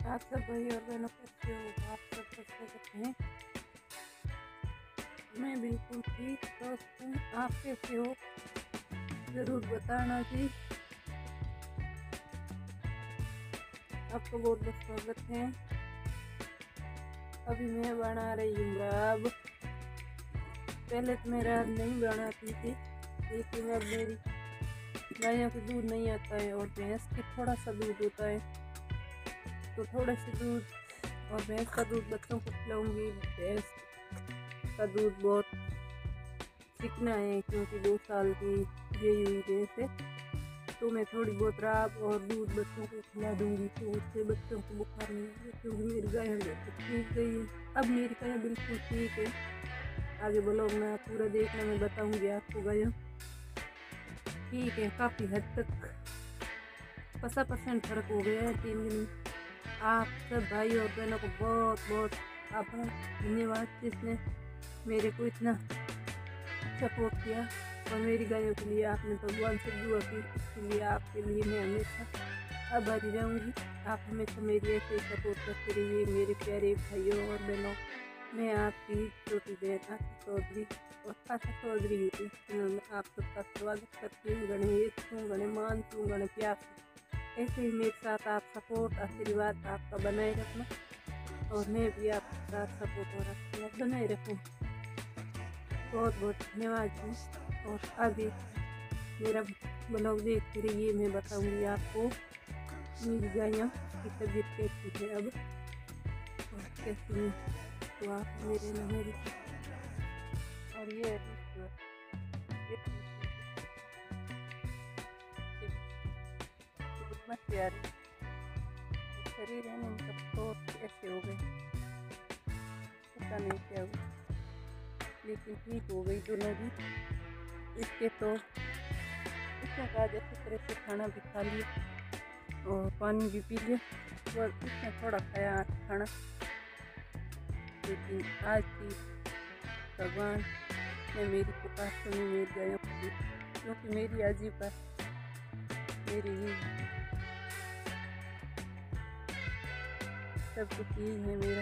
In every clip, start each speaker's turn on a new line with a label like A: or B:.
A: आप सब भाई और बहनों कैसे हो? आप सब कैसे हैं? मैं बिल्कुल ठीक दोस्त हूँ। आप कैसे हो? ज़रूर बताना जी। आपको बहुत बहुत स्वागत है। अभी मैं बना रही हूँ राब। पहले तो मैं राब नहीं बनाती थी, लेकिन अब मेरी गायों को दूध नहीं आता है और भैंस के थोड़ा सा दूध होता है, तो थोड़े से दूध और भैंस का दूध बच्चों को खिलाऊंगी। भैंस का दूध बहुत सीखना है क्योंकि 2 साल की गई हुई भैंस है, तो मैं थोड़ी बहुत राब और दूध बच्चों को खिला दूंगी, तो उससे बच्चों को बुखार नहीं होगा। क्योंकि मेरी गाय ठीक गई है, अब मेरी गाय बिल्कुल ठीक है। आगे ब्लॉग में पूरा देखना, मैं बताऊंगी आपको। गाय ठीक है, काफ़ी हद तक 50% फर्क हो गया है 3 दिन में। आप सब भाई और बहनों को बहुत बहुत आभार, धन्यवाद जिसने मेरे को इतना सपोर्ट किया और मेरी गायों के लिए आपने भगवान से दुआ की। इसके लिए आपके लिए मैं हमेशा आभारी रहूँगी। आप हमेशा मेरी ऐसे सपोर्ट करते रहिए मेरे प्यारे भाइयों और बहनों। मैं आपकी छोटी बहन आशा चौधरी और आशा चौधरी यूट्यूब चैनल में आप सबका स्वागत करती हूँ। गणेश हूँ, गणमान हूँ, गण प्यार। ऐसे ही मेरे साथ आप सपोर्ट आशीर्वाद आपका बनाए रखना और मैं भी आपके साथ सपोर्ट और आशीर्वाद बनाए रखूँ। बहुत बहुत धन्यवाद जी। और आगे मेरा ब्लॉग देखते रहिए, मैं बताऊंगी आपको मेरी गायों की तबीयत कैसी है अब और कैसी है, तो आप मेरे ना मेरी। और ये कितना प्यारी शरीर है, इनका तो ऐसे हो गए, पता नहीं क्या हुआ, लेकिन ठीक हो गई दोनों भी। इसके तो इसने कहा अच्छी तरह से खाना भी खा लिया और पानी भी पी लिया, और इसने थोड़ा खाया खाना, लेकिन आज भी भगवान ने मेरी पुकार सुनी मेरी गायों की, क्योंकि मेरी आजी पर मेरी ही सब कुछ यही है। मेरा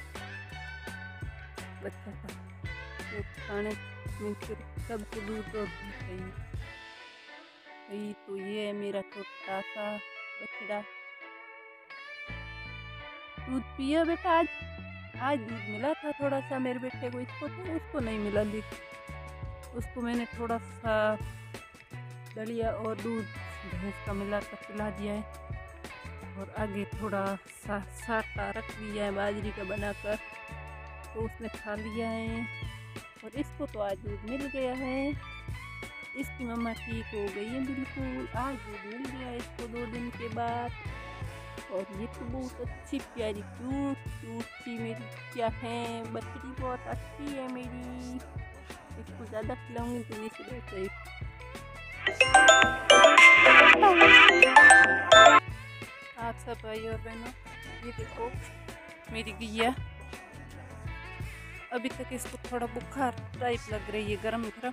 A: बच्चा का तो खाने में सबको दूध और दूध चाहिए। यही तो ये है मेरा छोटा सा बछड़ा। दूध पिया बेटा? आज दूध मिला था थोड़ा सा मेरे बेटे को, इसको तो उसको नहीं मिला, लेकिन उसको मैंने थोड़ा सा दलिया और दूध भैंस का मिला कर पिला दिया है, और आगे थोड़ा सा साटा रख दिया है बाजरी का बनाकर, तो उसने खा लिया है। और इसको तो आज दूध मिल गया है, इसकी मम्मा ठीक हो गई है बिल्कुल, आज दूध मिल गया है इसको 2 दिन के बाद। और ये तो बहुत अच्छी प्यारी क्यूट सी मेरी क्या है बछड़ी, बहुत अच्छी है मेरी। इसको ज़्यादा खिलाऊंगी तो ये से आप सब भाई और बहनों, ये देखो मेरी गैया, अभी तक इसको थोड़ा बुखार टाइप लग रही है, गरम गरम,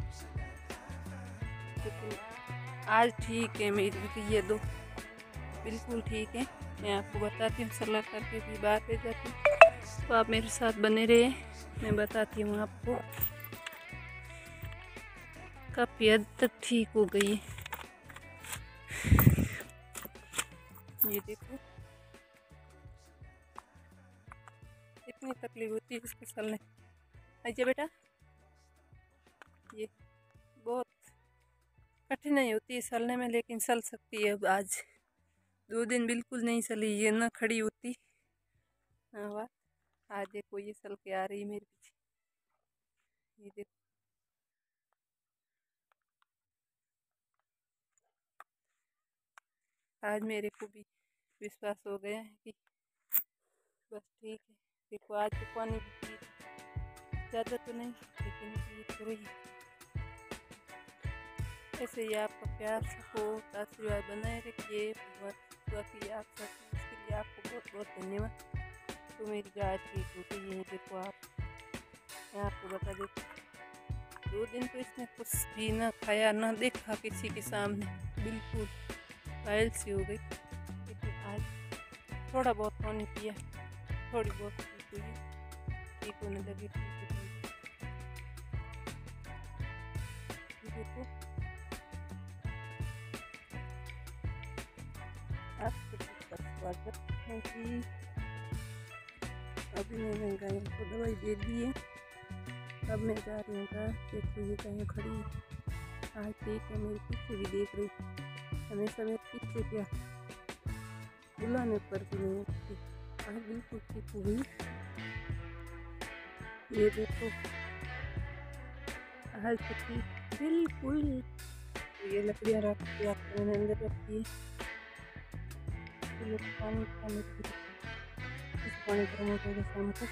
A: लेकिन आज ठीक है मेरी गैया, दो बिल्कुल ठीक है। मैं आपको बताती हूँ, सलाह करके भी बात पे जाती हूँ, तो आप मेरे साथ बने रहे, मैं बताती हूँ आपको। काफ़ी हद तक ठीक हो गई है, ये देखो इतनी तकलीफ होती है इसको चलने। आइए बेटा, ये बहुत कठिनाई होती है चलने में, लेकिन चल सकती है। अब आज 2 दिन बिल्कुल नहीं चली, ये ना खड़ी होती। हाँ वाह, आज देखो ये चल के आ रही मेरे पीछे, ये देखो। आज मेरे को भी विश्वास हो गया है कि बस ठीक है। देखो आज तो पानी भी पी, ज़्यादा तो नहीं लेकिन पी तो रही। ऐसे ही आपका प्यार सपोर्ट आशीर्वाद बनाए रखिए, भगवान की आप सब, इसके लिए आपको बहुत बहुत धन्यवाद। तो मेरी गाय ठीक हो गई है, देखो आप, मैं आपको बता देती, 2 दिन तो इसने कुछ भी ना खाया ना देखा किसी के सामने, बिल्कुल घायल सी हो गई। लेकिन आज थोड़ा बहुत पानी पिया, थोड़ी बहुत ठीक हुई, ठीक होने लगी। देखो आपका स्वागत है कि अभी मैंने गायों को दवाई दे दी है। अब मैं जा रही हूँ। देखो ये गायें खड़ी आज ठीक है, मेरे पीछे भी देख रही, हमेशा मेरे पीछे क्या बुलाने पर भी नहीं उठती। आज बिल्कुल ठीक हो गई। ये देखो आज तो ठीक बिल्कुल। ये लकड़ियाँ रख के मैंने अंदर रखी है। पानी पानी इस पानी गर्म हो जाएगा शाम को।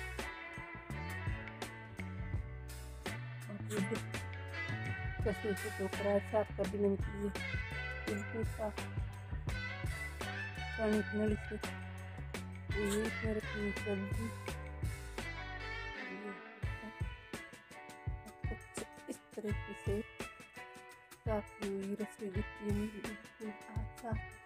A: कसी से टोकरा साफ कर देने के लिए बिल्कुल साफ पानी की नली से। ये रखी सब्जी इस तरीके से साफ हुई रसोई दिखती है बिल्कुल साफ।